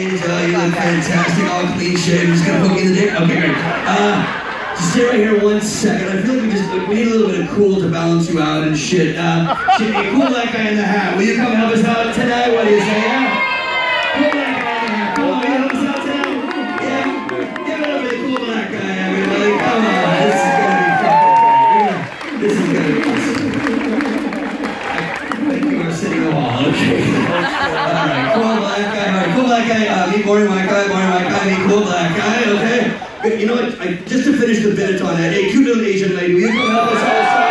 shaved. You look fantastic, all clean shaved. Just gonna poke you in the dick. Okay, great. Just stay right here 1 second. I feel like we need a little bit of cool to balance you out and shit. Hey, cool black guy in the hat. Will you come help us out tonight? What do you say? Yeah? Cool black guy in the hat. Cool, will you help us out tonight? Yeah. Give it up for the cool black guy, everybody. Come on. This is gonna be fucking great. This is gonna be awesome. I think you are sitting a wall. Okay. Alright, cool black guy. Alright, cool black guy. Meet boring white guy. Boring white guy. Meet cool black guy. Okay. You know what? Just to finish the bit on that, hey, cute little Asian lady, will you come help us out?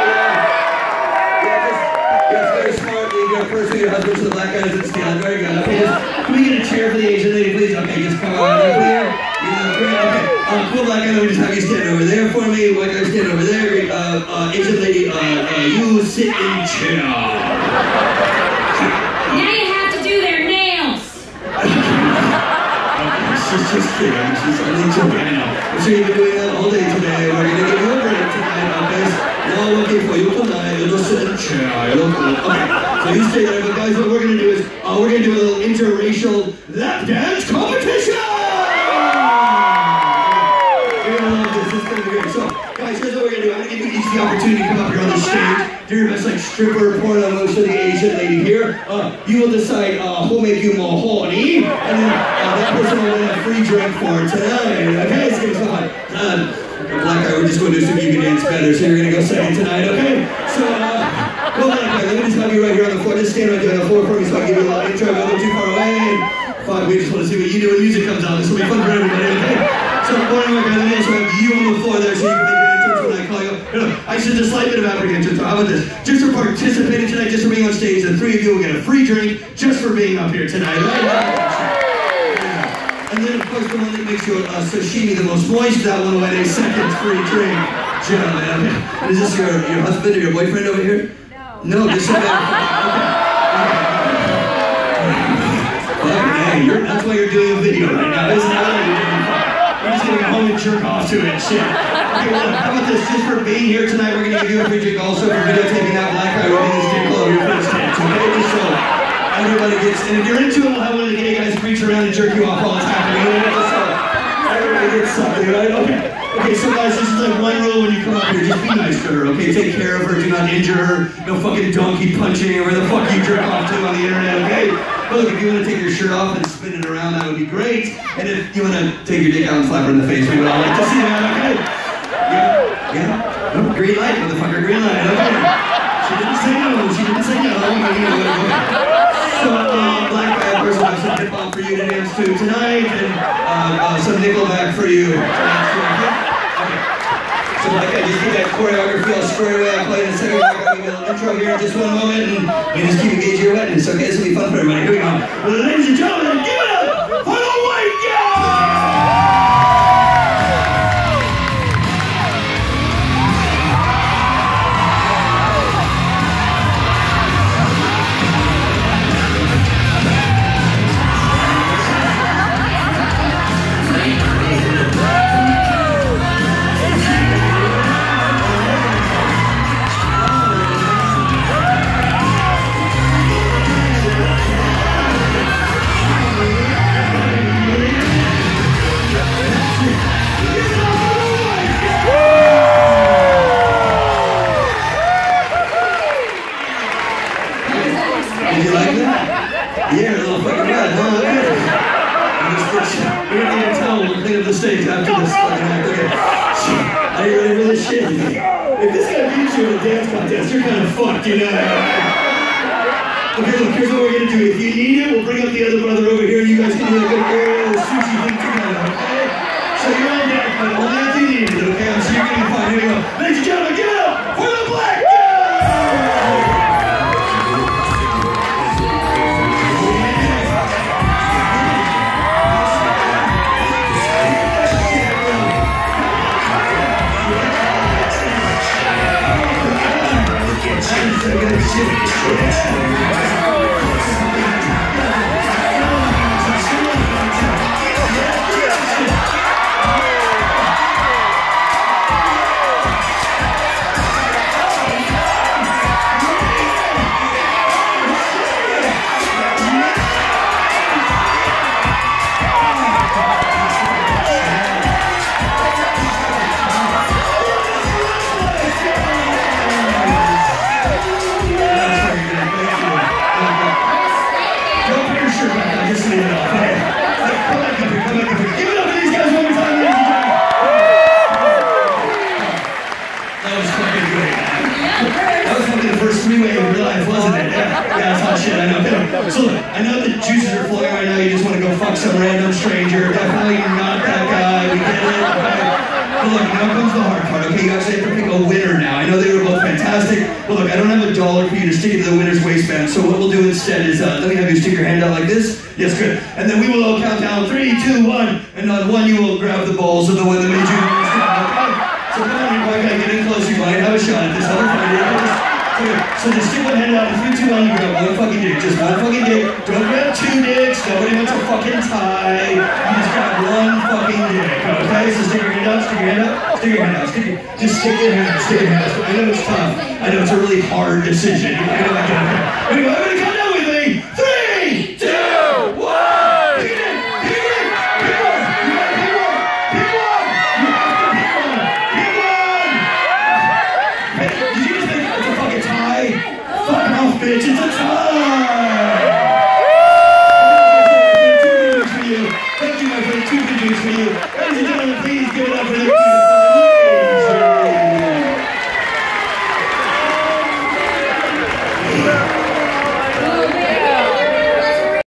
Yes, very smart. You go first with your husband, so the black guy doesn't steal. Very good. Okay, can we get a chair for the Asian lady, please? Okay, just come on over here. Great. Okay. Cool black guy, let me just have you stand over there for me. White guy, stand over there. Great. Asian lady, you sit in chair. Now you have to do their nails. She's just kidding. She's only joking. I know. I'm sure you've been doing that all day today. We're going to give you a break tonight, okay? No working for you tonight. You'll just sit in a chair. You'll cool. Okay. So you stay there. But guys, what we're going to do is we're going to do a little interracial lap dance competition! You're going to love this. This is going to be great. So, guys, here's what we're going to do. I'm going to give you each the opportunity to come up here on the stage. Do your best, like, stripper porno moves for the Asian lady here. You will decide who'll make you more horny, and then that person will win a free drink for tonight. Okay, it's gonna be so fun. Black guy, we're just going to do some you can dance better, so you're gonna go second tonight, okay? So, well, black guy, let me just have you right here on the floor. Just stand right there on the floor for me so I can give you a little intro. Don't go too far away. Fuck, we just want to see what you do when music comes on. This will be fun for everybody, okay? So, morning, black guy, let me also have you on the floor there so you can make an intro when I call you. I should just slight bit of apprehension. So how about this? Just for participating tonight, just for being on stage, the three of you will get a free drink just for being up here tonight. Right? And then, of course, the one that makes your sashimi the most moist, that one will get a second free drink. Gentlemen, okay. Is this your husband or your boyfriend over here? No, just okay. Okay, that's why you're doing a video right now, isn't it? You're just gonna go home and jerk off to it, shit. Okay, well, how about this? Just for being here tonight, we're gonna give you a free drink also for videotaping that black guy rubbing his dick all over your first dance, okay? Just so everybody gets, and if you're into it, we'll have one of the gay guys reach around and jerk you off while it's happening. Just so everybody gets something, right? Okay. Okay, so guys, this is like one rule when you come up here. Just be nice to her, okay? Take care of her, do not injure her. No fucking donkey punching or where the fuck you jerk off to on the internet, okay? But look, if you want to take your shirt off and spin it around, that would be great. And if you want to take your dick out and slap her in the face, we would all like to see that, okay? Yeah? No, green light, motherfucker, green light, okay? She didn't say no, she didn't say no. So, black guy, of course, we'll have some hip-hop for you to dance to tonight, and some Nickelback for you to dance to, okay? So black guy, just get that choreography all squared away. I'll play in a second. I'll give you a little intro here in just one moment, and you just keep engaging your wetness, okay? This will be fun for everybody. Here we go. Well, ladies and gentlemen, give it up for the white guy! Stage after this fucking act. Okay. Are you ready for this shit? If this guy beats you in a dance contest, you're kind of fucked, you know that, right? Okay, look, here's what we're gonna do. If you need it, we'll bring up the other brother over here and you guys can do a good aerial sushi thing together, okay? So you're on deck, but only if you need it, okay? I'm sure you're gonna be fine. Here we go. Ladies and gentlemen, give it up for the black guy! So look, I know the juices are flowing right now. You just want to go fuck some random stranger. Definitely you're not that guy. We get it. Okay? But look, now comes the hard part. Okay, you actually have to pick a winner now. I know they were both fantastic, but look, I don't have $1 for you to stick into the winner's waistband. So what we'll do instead is let me have you stick your hand out like this. Yes, good. And then we will all count down 3, 2, 1, and on 1 you will grab the balls of the one that made you understand. Okay? So come on, you might gotta get in close. You might have a shot at this. So just stick one hand out. 3, 2, 1, you grab one fucking dick. Just one fucking dick. Don't grab 2 dicks. Nobody wants a fucking tie. You just grab one fucking dick. Okay? So stick your hand out. Stick your hand out. Stick your hand out. Just stick your hand out. Stick your hand out. I know it's tough. I know it's a really hard decision. I know I get it. Anyway, I'm gonna count down with me. 3, 2, 1. Pick it in. Pick it in. Pick one. You gotta pick one. Pick one. You have to pick one. Pick one. Did you just think it's a fucking tie? Fuck off, bitch. It's a tie. Thank you, my friend. 2 good news for you. Ladies and gentlemen, please give it up for the